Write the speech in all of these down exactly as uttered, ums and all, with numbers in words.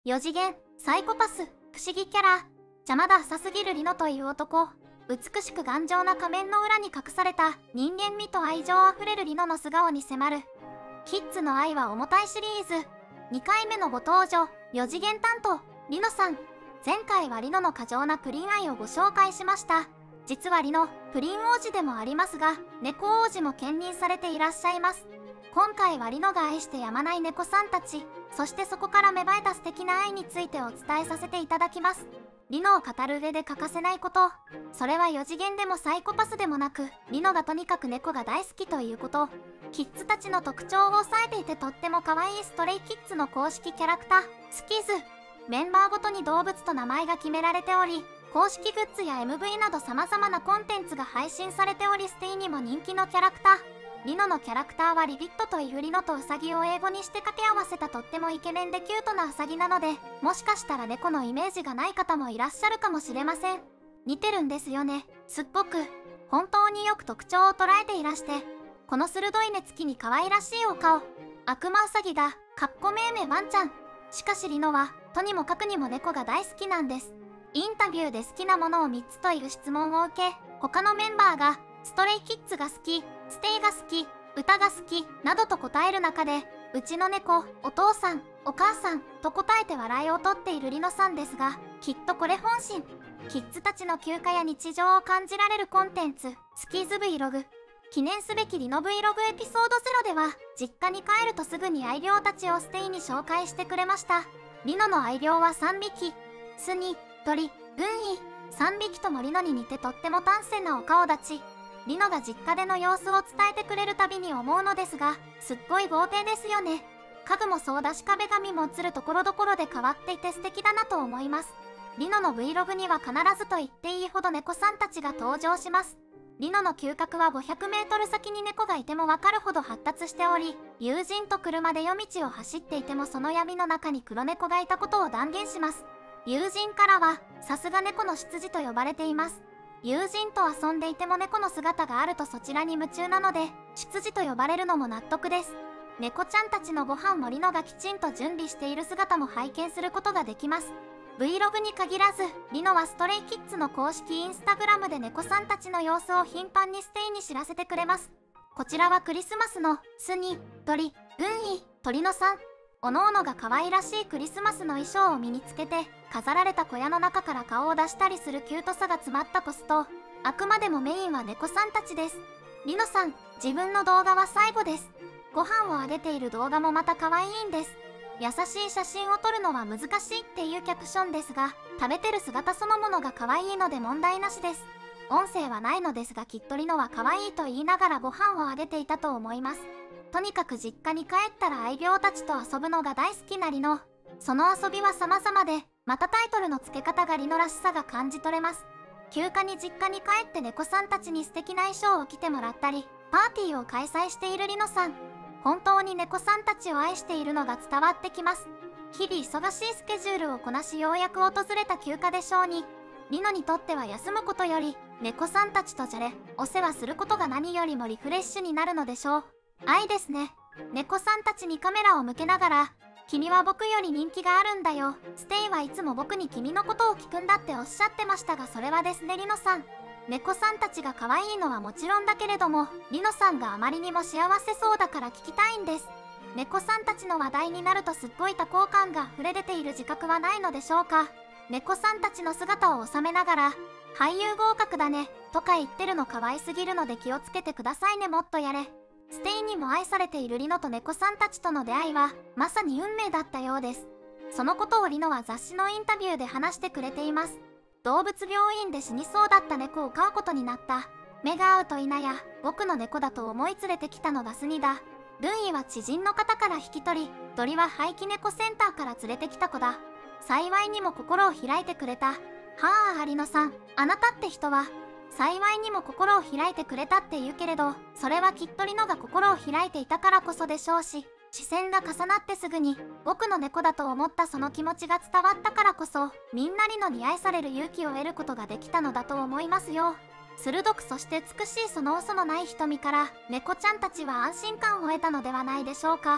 よ次元、サイコパス、不思議キャラ、邪魔だ浅すぎるリノという男。美しく頑丈な仮面の裏に隠された人間味と愛情あふれるリノの素顔に迫る。キッズの愛は重たいシリーズ。にかいめのご登場、よ次元担当、リノさん。前回はリノの過剰なプリン愛をご紹介しました。実はリノ、プリン王子でもありますが、猫王子も兼任されていらっしゃいます。今回はリノが愛してやまない猫さんたち、そしてそこから芽生えた素敵な愛についてお伝えさせていただきます。リノを語る上で欠かせないこと、それはよ次元でもサイコパスでもなく、リノがとにかく猫が大好きということ。キッズたちの特徴を抑えていてとっても可愛いストレイキッズの公式キャラクター、スキズ。メンバーごとに動物と名前が決められており、公式グッズや エムブイ など様々なコンテンツが配信されており、ステイにも人気のキャラクター。リノのキャラクターはリビットというリノとウサギを英語にして掛け合わせたとってもイケメンでキュートなウサギなので、もしかしたら猫のイメージがない方もいらっしゃるかもしれません。似てるんですよね、すっごく。本当によく特徴を捉えていらして、この鋭い目つきに可愛らしいお顔。悪魔ウサギだ、かっこめいめワンちゃん。しかしリノは、とにもかくにも猫が大好きなんです。インタビューで好きなものをみっつという質問を受け、他のメンバーが、ストレイキッズが好き、ステイが好き、歌が好き、などと答える中で、うちの猫、お父さん、お母さん、と答えて笑いをとっているリノさんですが、きっとこれ本心。キッズたちの休暇や日常を感じられるコンテンツ、スキーズ Vlog。記念すべきリノ Vlog エピソードゼロでは、実家に帰るとすぐに愛猫たちをステイに紹介してくれました。リノの愛猫はさんびき。スニ、鳥、グンイ。さんびきともリノに似てとっても端正なお顔立ち。リノが実家での様子を伝えてくれるたびに思うのですが、すっごい豪邸ですよね。家具もそうだし壁紙も映るところどころで変わっていて素敵だなと思います。リノの Vlog には必ずと言っていいほど猫さんたちが登場します。リノの嗅覚はごひゃくメートル先に猫がいてもわかるほど発達しており、友人と車で夜道を走っていてもその闇の中に黒猫がいたことを断言します。友人からは、さすが猫の執事と呼ばれています。友人と遊んでいても猫の姿があるとそちらに夢中なので、執事と呼ばれるのも納得です。猫ちゃんたちのご飯もリノがきちんと準備している姿も拝見することができます。Vlog に限らず、リノはストレイキッズの公式インスタグラムで猫さんたちの様子を頻繁にステイに知らせてくれます。こちらはクリスマスのスニ、鳥、グンイ、鳥のさん。おのおのが可愛らしいクリスマスの衣装を身につけて、飾られた小屋の中から顔を出したりするキュートさが詰まったポスト。あくまでもメインは猫さんたちです。リノさん、自分の動画は最後です。ご飯をあげている動画もまた可愛いんです。優しい写真を撮るのは難しいっていうキャプションですが、食べてる姿そのものが可愛いので問題なしです。音声はないのですがきっとリノは可愛いと言いながらご飯をあげていたと思います。とにかく実家に帰ったら愛猫たちと遊ぶのが大好きなリノ。その遊びは様々で、またタイトルの付け方がリノらしさが感じ取れます。休暇に実家に帰って猫さんたちに素敵な衣装を着てもらったり、パーティーを開催しているリノさん。本当に猫さんたちを愛しているのが伝わってきます。日々忙しいスケジュールをこなしようやく訪れた休暇でしょうに、リノにとっては休むことより、猫さんたちとじゃれ、お世話することが何よりもリフレッシュになるのでしょう。愛ですね。猫さんたちにカメラを向けながら、君は僕より人気があるんだよ。ステイはいつも僕に君のことを聞くんだっておっしゃってましたが、それはですねリノさん。猫さんたちが可愛いのはもちろんだけれども、リノさんがあまりにも幸せそうだから聞きたいんです。猫さんたちの話題になるとすっごい多幸感が溢れ出ている自覚はないのでしょうか。猫さんたちの姿を収めながら、俳優合格だね、とか言ってるの可愛すぎるので気をつけてくださいね、もっとやれ。ステイにも愛されているリノと猫さんたちとの出会いは、まさに運命だったようです。そのことをリノは雑誌のインタビューで話してくれています。動物病院で死にそうだった猫を飼うことになった。目が合うといなや、僕の猫だと思い連れてきたのがスニだ。ルンイは知人の方から引き取り、鳥は廃棄猫センターから連れてきた子だ。幸いにも心を開いてくれた。はあ、有野さん、あなたって人は、幸いにも心を開いてくれたって言うけれど、それはきっとリノが心を開いていたからこそでしょうし、視線が重なってすぐに、僕の猫だと思ったその気持ちが伝わったからこそ、みんなリノに愛される勇気を得ることができたのだと思いますよ。鋭くそして美しいその嘘のない瞳から、猫ちゃんたちは安心感を得たのではないでしょうか。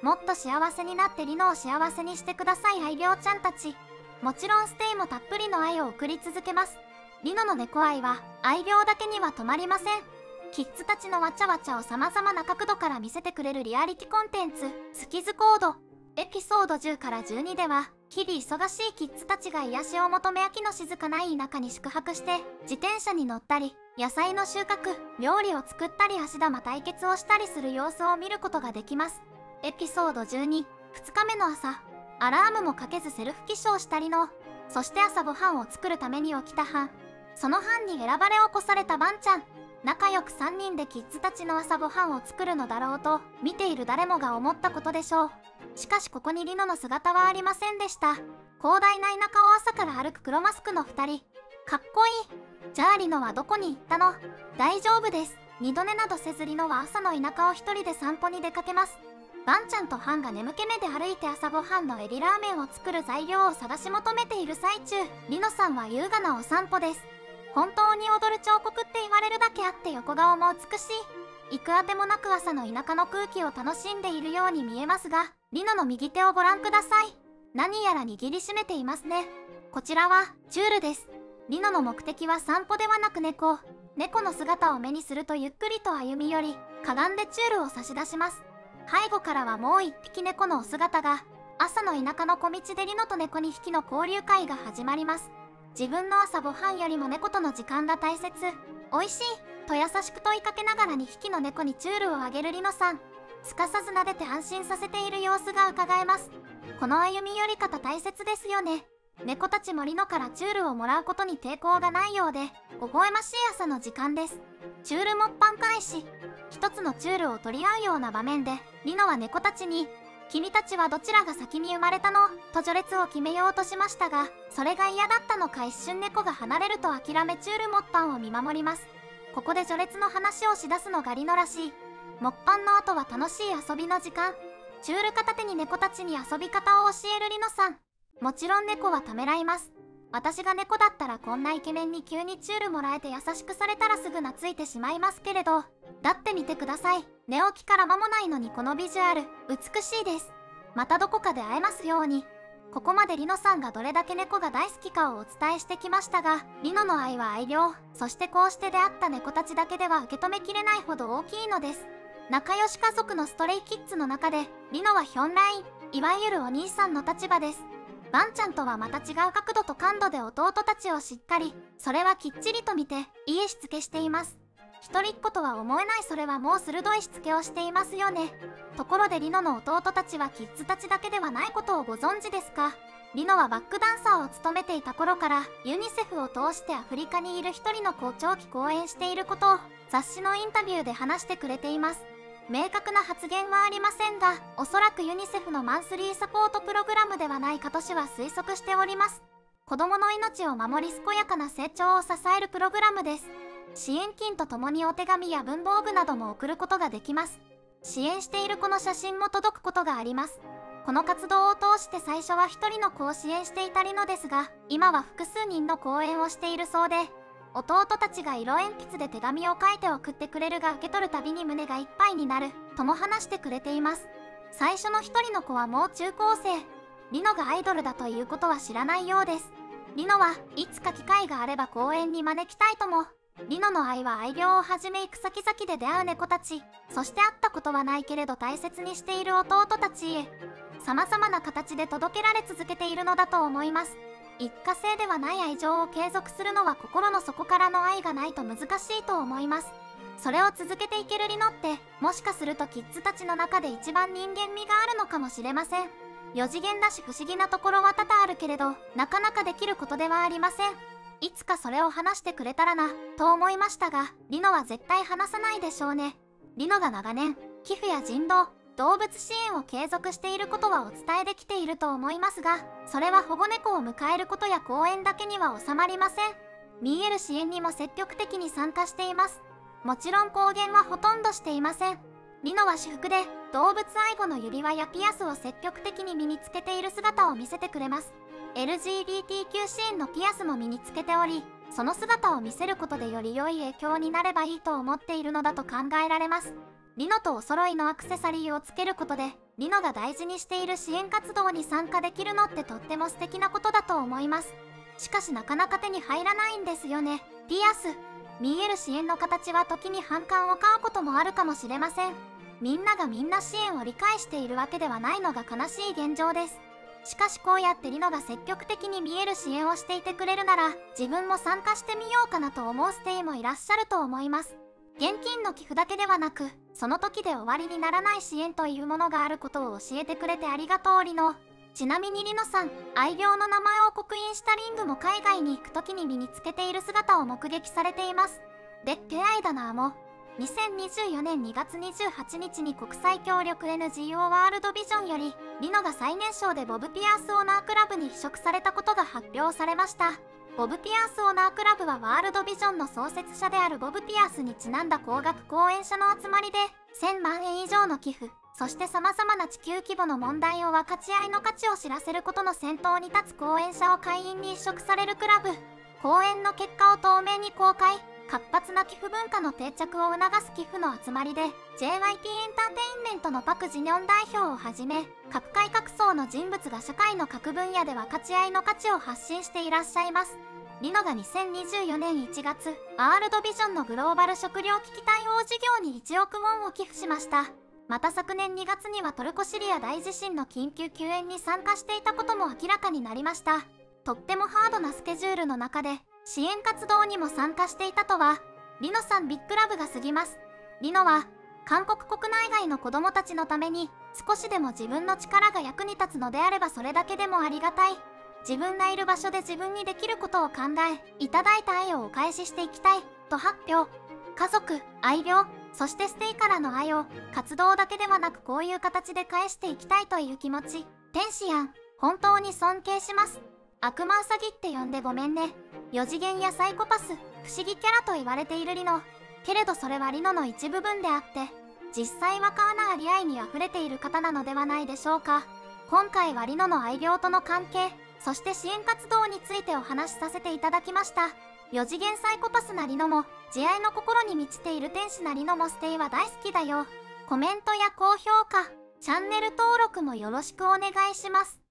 もっと幸せになってリノを幸せにしてください愛猫ちゃんたち。もちろんステイもたっぷりの愛を送り続けます。リノの猫愛は愛猫だけには止まりません。キッズたちのわちゃわちゃを様々な角度から見せてくれるリアリティコンテンツ、スキズコード。エピソードじゅうからじゅうにでは、日々忙しいキッズたちが癒しを求め秋の静かない田舎に宿泊して、自転車に乗ったり、野菜の収穫、料理を作ったり足玉対決をしたりする様子を見ることができます。エピソードじゅうに、ふつかめの朝、アラームもかけずセルフ起床したリノ。そして朝ごはんを作るために起きたハン。その班に選ばれ起こされたバンちゃん。仲良くさんにんでキッズたちの朝ごはんを作るのだろうと見ている誰もが思ったことでしょう。しかしここにリノの姿はありませんでした。広大な田舎を朝から歩く黒マスクのふたり。かっこいい。じゃあリノはどこに行ったの？大丈夫です。二度寝などせずリノは朝の田舎を一人で散歩に出かけます。バンちゃんとハンが眠気目で歩いて朝ごはんのエビラーメンを作る材料を探し求めている最中、リノさんは優雅なお散歩です。本当に踊る彫刻って言われるだけあって横顔も美しい。行くあてもなく朝の田舎の空気を楽しんでいるように見えますが、リノの右手をご覧ください。何やら握りしめていますね。こちらはチュールです。リノの目的は散歩ではなく猫。猫の姿を目にするとゆっくりと歩み寄り、かがんでチュールを差し出します。背後からはもう一匹猫のお姿が。朝の田舎の小道でリノと猫にひきの交流会が始まります。自分の朝ごはんよりも猫との時間が大切。おいしいと優しく問いかけながらにひきの猫にチュールをあげるリノさん。すかさず撫でて安心させている様子がうかがえます。この歩み寄り方大切ですよね。猫たちもリノからチュールをもらうことに抵抗がないようで、微笑ましい朝の時間です。チュールもっぱん返し。一つのチュールを取り合うような場面で、リノは猫たちに、君たちはどちらが先に生まれたのと序列を決めようとしましたが、それが嫌だったのか一瞬猫が離れると諦めチュールモッパンを見守ります。ここで序列の話をしだすのがリノらしい。モッパンの後は楽しい遊びの時間。チュール片手に猫たちに遊び方を教えるリノさん。もちろん猫はためらいます。私が猫だったらこんなイケメンに急にチュールもらえて優しくされたらすぐ懐いてしまいますけれど、だって見てください。寝起きから間もないのにこのビジュアル、美しいです。またどこかで会えますように。ここまでリノさんがどれだけ猫が大好きかをお伝えしてきましたが、リノの愛は愛猫、そしてこうして出会った猫たちだけでは受け止めきれないほど大きいのです。仲良し家族のストレイキッズの中で、リノはヒョンライン、いわゆるお兄さんの立場です。バンちゃんとはまた違う角度と感度で弟たちをしっかり、それはきっちりと見て、いいしつけしています。一人っ子とは思えない。それはもう鋭いしつけをしていますよね。ところでリノの弟たちはキッズたちだけではないことをご存知ですか？リノはバックダンサーを務めていた頃からユニセフを通してアフリカにいる一人の子を長期講演していることを雑誌のインタビューで話してくれています。明確な発言はありませんが、おそらくユニセフのマンスリーサポートプログラムではないかと氏は推測しております。子供の命を守り健やかな成長を支えるプログラムです。支援金とともにお手紙や文房具なども送ることができます。支援している子の写真も届くことがあります。この活動を通して最初はひとりの子を支援していたリノですが、今は複数人の講演をしているそうで、弟たちが色鉛筆で手紙を書いて送ってくれるが受け取るたびに胸がいっぱいになるとも話してくれています。最初のひとりの子はもう中高生。リノがアイドルだということは知らないようです。リノはいつか機会があれば講演に招きたいとも。リノの愛は愛猫をはじめ行く先々で出会う猫たち、そして会ったことはないけれど大切にしている弟たちへ、様々な形で届けられ続けているのだと思います。一過性ではない愛情を継続するのは心の底からの愛がないと難しいと思います。それを続けていけるリノって、もしかするとキッズたちの中で一番人間味があるのかもしれません。よ次元だし不思議なところは多々あるけれど、なかなかできることではありません。いつかそれを話してくれたらな、と思いましたが、リノは絶対話さないでしょうね。リノが長年、寄付や人道、動物支援を継続していることはお伝えできていると思いますが、それは保護猫を迎えることや講演だけには収まりません。見える支援にも積極的に参加しています。もちろん公言はほとんどしていません。リノは私服で動物愛護の指輪やピアスを積極的に身につけている姿を見せてくれます。エルジービーティーキュー 支援のピアスも身につけており、その姿を見せることでより良い影響になればいいと思っているのだと考えられます。リノとお揃いのアクセサリーをつけることで、 リノが大事にしている支援活動に参加できるのってとっても素敵なことだと思います。しかしなかなか手に入らないんですよね。ピアス。見える支援の形は時に反感を買うこともあるかもしれません。みんながみんな支援を理解しているわけではないのが悲しい現状です。しかしこうやってリノが積極的に見える支援をしていてくれるなら、自分も参加してみようかなと思うステイもいらっしゃると思います。現金の寄付だけではなく、その時で終わりにならない支援というものがあることを教えてくれてありがとうリノ。ちなみにリノさん、愛猫の名前を刻印したリングも海外に行く時に身につけている姿を目撃されています。でってあいだなも。にせんにじゅうよねんにがつにじゅうはちにちに国際協力 エヌジーオー ワールドビジョンより、リノが最年少でボブ・ピアース・オナークラブに移植されたことが発表されました。ボブ・ピアース・オナークラブはワールドビジョンの創設者であるボブ・ピアースにちなんだ高額講演者の集まりで、せんまんえん以上の寄付、そして様々な地球規模の問題を分かち合いの価値を知らせることの先頭に立つ講演者を会員に移植されるクラブ。講演の結果を透明に公開。活発な寄付文化の定着を促す寄付の集まりで ジェイワイティー エンターテインメントのパク・ジニョン代表をはじめ各界各層の人物が社会の各分野で分かち合いの価値を発信していらっしゃいます。リノがにせんにじゅうよねんいちがつワールドビジョンのグローバル食糧危機対応事業にいちおくウォンを寄付しました。また昨年にがつにはトルコ・シリア大地震の緊急救援に参加していたことも明らかになりました。とってもハードなスケジュールの中で支援活動にも参加していたとは、リノさんビッグラブが過ぎます。リノは韓国国内外の子供たちのために少しでも自分の力が役に立つのであればそれだけでもありがたい。自分がいる場所で自分にできることを考え、いただいた愛をお返ししていきたいと発表。家族、愛猫、そしてステイからの愛を活動だけではなくこういう形で返していきたいという気持ち。天使やん、本当に尊敬します。悪魔ウサギって呼んでごめんね。よ次元やサイコパス、不思議キャラと言われているリノ。けれどそれはリノの一部分であって、実際はカーナーリ愛に溢れている方なのではないでしょうか。今回はリノの愛猫との関係、そして支援活動についてお話しさせていただきました。よ次元サイコパスなリノも、慈愛の心に満ちている天使なリノもステイは大好きだよ。コメントや高評価、チャンネル登録もよろしくお願いします。